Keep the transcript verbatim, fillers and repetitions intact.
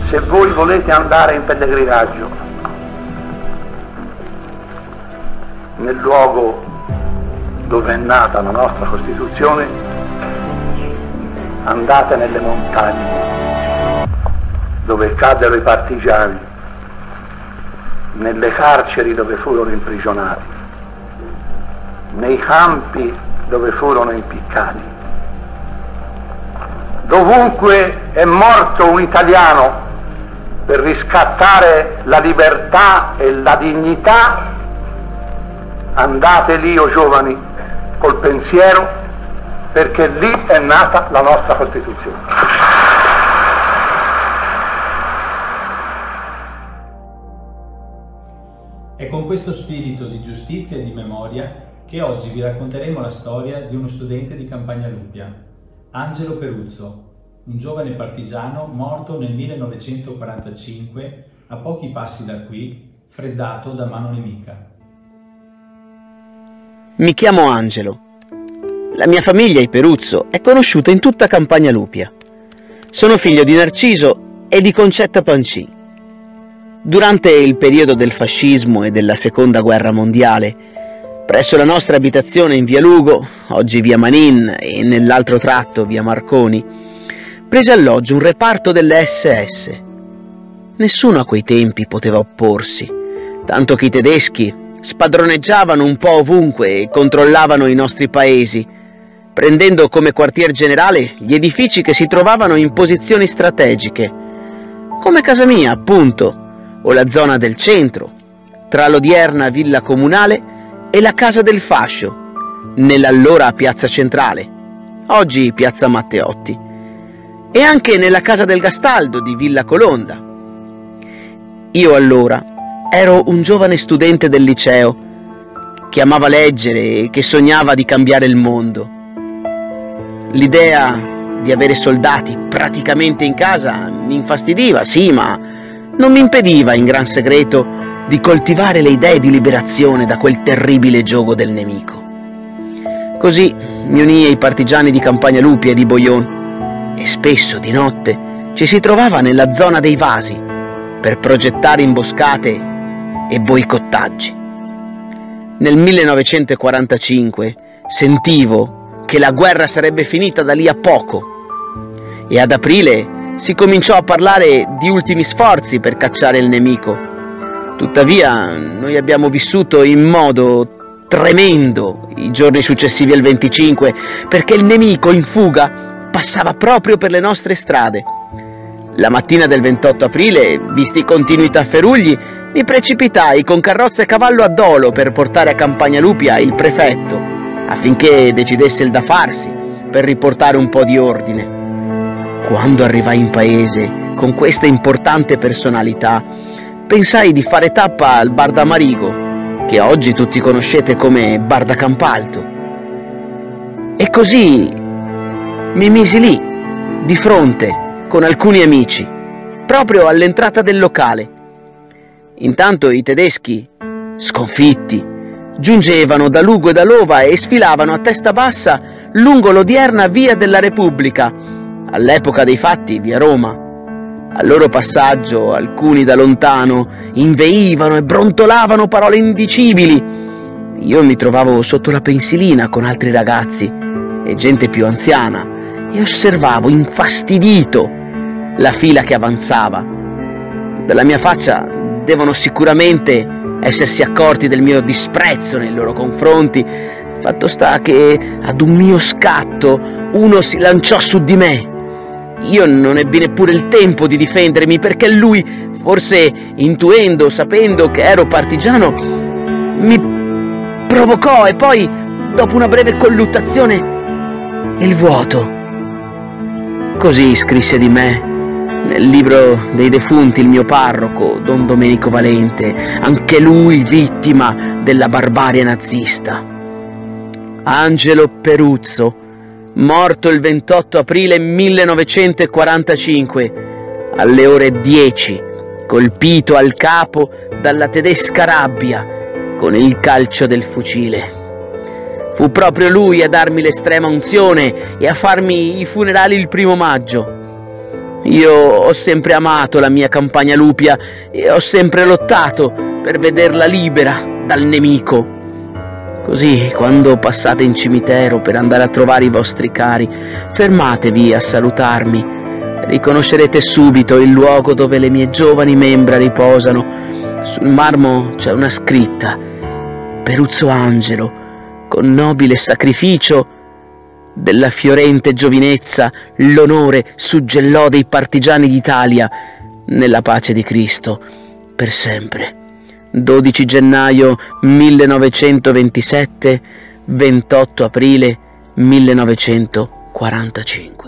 se voi volete andare in pellegrinaggio nel luogo dove è nata la nostra Costituzione, andate nelle montagne dove caddero i partigiani, nelle carceri dove furono imprigionati, nei campi dove furono impiccati. Dovunque è morto un italiano per riscattare la libertà e la dignità, andate lì, o giovani, col pensiero, perché lì è nata la nostra Costituzione. È con questo spirito di giustizia e di memoria che oggi vi racconteremo la storia di uno studente di Campagnaluppia, Angelo Peruzzo, un giovane partigiano morto nel millenovecentoquarantacinque a pochi passi da qui, freddato da mano nemica. Mi chiamo Angelo. La mia famiglia, i Peruzzo, è conosciuta in tutta Campagnaluppia. Sono figlio di Narciso e di Concetta Pancin. Durante il periodo del fascismo e della Seconda Guerra Mondiale, presso la nostra abitazione in via Lugo, oggi via Manin, e nell'altro tratto via Marconi, prese alloggio un reparto delle esse esse. Nessuno a quei tempi poteva opporsi, tanto che i tedeschi spadroneggiavano un po' ovunque e controllavano i nostri paesi, prendendo come quartier generale gli edifici che si trovavano in posizioni strategiche, come casa mia, appunto, o la zona del centro, tra l'odierna Villa Comunale e la Casa del Fascio, nell'allora Piazza Centrale, oggi Piazza Matteotti, e anche nella Casa del Gastaldo di Villa Colonda. Io allora ero un giovane studente del liceo che amava leggere e che sognava di cambiare il mondo. L'idea di avere soldati praticamente in casa mi infastidiva, sì, ma non mi impediva in gran segreto di coltivare le idee di liberazione da quel terribile giogo del nemico. Così mi unii ai partigiani di Campagnaluppia e di Bojon e spesso di notte ci si trovava nella zona dei Vasi per progettare imboscate e boicottaggi. Nel millenovecentoquarantacinque sentivo che la guerra sarebbe finita da lì a poco e ad aprile si cominciò a parlare di ultimi sforzi per cacciare il nemico. Tuttavia noi abbiamo vissuto in modo tremendo i giorni successivi al venticinque, perché il nemico in fuga passava proprio per le nostre strade. La mattina del ventotto aprile, visti i continui tafferugli, mi precipitai con carrozza e cavallo a Dolo per portare a Campagnaluppia il prefetto, affinché decidesse il da farsi per riportare un po' di ordine. Quando arrivai in paese con questa importante personalità, pensai di fare tappa al Bar d'Amarigo, che oggi tutti conoscete come Bar da Campalto. E così mi misi lì, di fronte, con alcuni amici, proprio all'entrata del locale. Intanto i tedeschi, sconfitti, giungevano da Lugo e da Lova e sfilavano a testa bassa lungo l'odierna Via della Repubblica, all'epoca dei fatti via Roma. Al loro passaggio alcuni da lontano inveivano e brontolavano parole indicibili. Io mi trovavo sotto la pensilina con altri ragazzi e gente più anziana e osservavo infastidito la fila che avanzava. Dalla mia faccia devono sicuramente essersi accorti del mio disprezzo nei loro confronti. Fatto sta che ad un mio scatto uno si lanciò su di me. Io non ebbi neppure il tempo di difendermi, perché lui, forse intuendo, sapendo che ero partigiano, mi provocò e poi, dopo una breve colluttazione, il vuoto. Così scrisse di me nel libro dei defunti il mio parroco, Don Domenico Valente, anche lui vittima della barbarie nazista. Angelo Peruzzo, morto il ventotto aprile millenovecentoquarantacinque, alle ore dieci, colpito al capo dalla tedesca rabbia con il calcio del fucile. Fu proprio lui a darmi l'estrema unzione e a farmi i funerali il primo maggio. Io ho sempre amato la mia Campagna Lupia e ho sempre lottato per vederla libera dal nemico. Così, quando passate in cimitero per andare a trovare i vostri cari, fermatevi a salutarmi. Riconoscerete subito il luogo dove le mie giovani membra riposano. Sul marmo c'è una scritta: Peruzzo Angelo, con nobile sacrificio della fiorente giovinezza, l'onore suggellò dei partigiani d'Italia nella pace di Cristo per sempre. dodici gennaio millenovecentoventisette, ventotto aprile millenovecentoquarantacinque.